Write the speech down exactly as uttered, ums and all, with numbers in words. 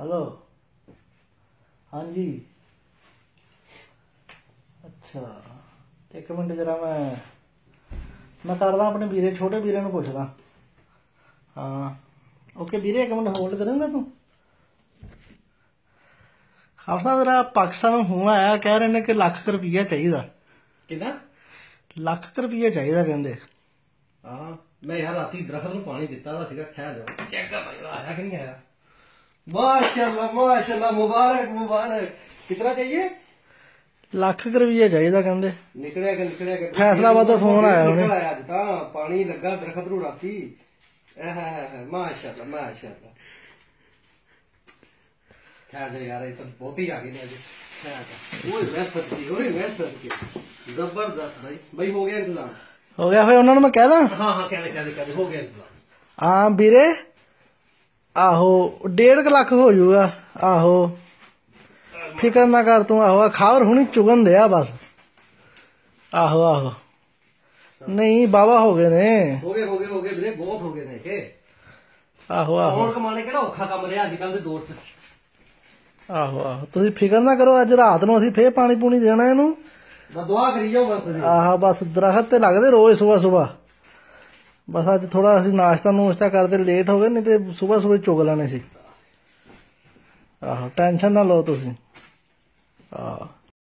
Hello हाँ जी अच्छा एक मिनट जरा मैं मैं करदा अपने वीरे छोटे वीरे नूं पुछदा। हाँ ओके वीरे एक मिनट होल्ड करेंगा तू। हफ्ता तेरा पाकिस्तान में फोन आया कह रहे ने कि लख रुपया चाहिए कितना लख रुपया चाहिए कहंदे। हाँ मैं यार राती दरख्त में पानी दिता था सीगा ठहर जाओ चेक कर भाई आया कि नहीं आया। माशाल्लाह माशाल्लाह मुबारक मुबारक। कितना चाहिए लख रुपया चाहिए कहंदे। निकलिया के निकलिया के फैसलाबाद तो फोन आया निकल आया अज तां पानी लगा दरख्त नूं राती। माशाल्लाह माशाल्लाह ठहर जा यार ये तो बहुत ही आ गई ने अज। ओए मैं सच्ची ओए मैं सच्ची जबरदस्त भाई भाई हो गया इंतजाम हो गया फिर उन्होंने मैं कह दा। हाँ हाँ कह दे कह दे कह दे हो गया इंतजाम। हाँ वीरे आहो डेढ़ क लख हो जूगा आहो फिकर ना कर तू आहो खावर हुनी चुगन दे बस आहो आहो नहीं बाबा हो गए ने हो गए हो गए हो गए वीरे बहुत हो गए ने के आहो आहो कौन कमाने केड़ा औखा काम रहा अजकल दे दौर च। आहो आहो तुसीं फिकर ना करो अज रात नूं असीं फिर पानी पूनी देना इहनूं दुआ करी जाओ बस। आहो बस दरख्त ते लगदे रोज सुबह सुबह बस अज थोड़ा असीं नाश्ता नूश्ता करते लेट हो गए नहीं तो सुबह सुबह चुग लेने सी। आहो टेंशन ना लो तुसीं। आहो